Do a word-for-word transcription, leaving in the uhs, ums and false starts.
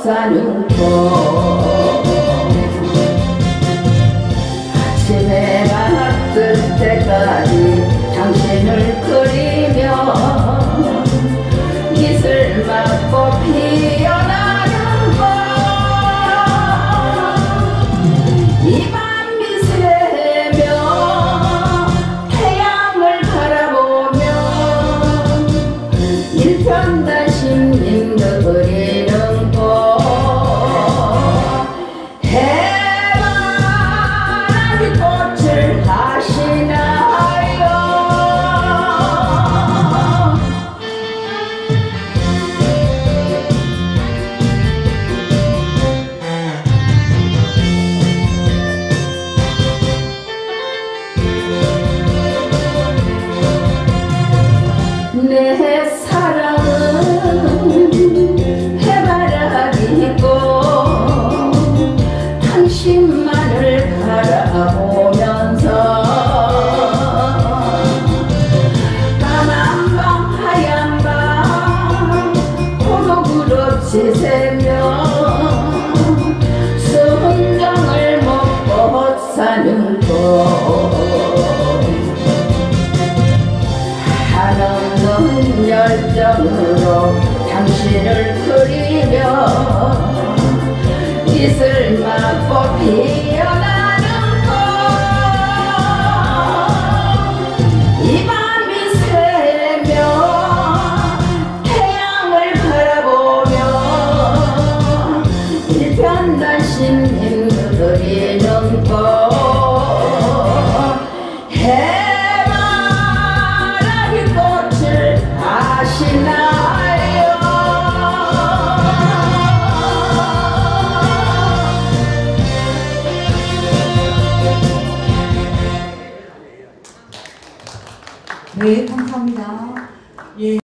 사는 곳 아침에 해가 뜰 때까지 당신을 그리며 이슬 맞고 피어나는 꽃 이 밤 미세며 태양을 바라보며 일편단심님도 그리는 꽃 해바라기 꽃을 하시나요. 내 사랑은 해바라기고 당신만을 바라보면서 까만 밤 하얀 밤 고독으로 지새며 순정을 먹고 사는 것 한없는 열정으로 당신을 그리며 이슬 맞고 피어나는 꽃 이 밤이 새며 태양을 바라보며 일편단심님도 그리는 꽃 네,